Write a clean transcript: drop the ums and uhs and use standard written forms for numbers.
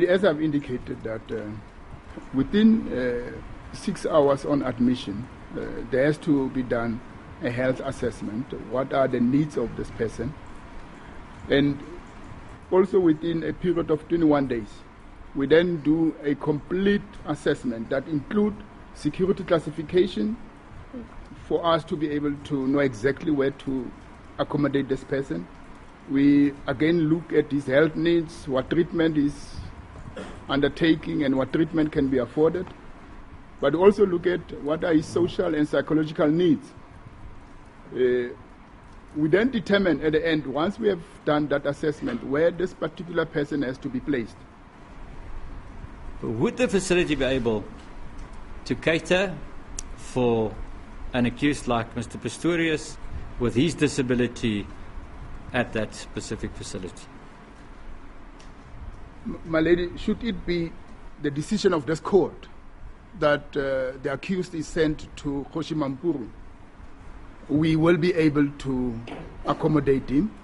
As I've indicated that within 6 hours on admission, there has to be done a health assessment. What are the needs of this person? And also within a period of 21 days, we then do a complete assessment that includes security classification for us to be able to know exactly where to accommodate this person. We again look at his health needs, what treatment is undertaking and what treatment can be afforded, but also look at what are his social and psychological needs. We then determine at the end, once we have done that assessment, where this particular person has to be placed. Would the facility be able to cater for an accused like Mr. Pistorius with his disability at that specific facility? My lady, should it be the decision of this court that the accused is sent to Kgoshi Mampuru, we will be able to accommodate him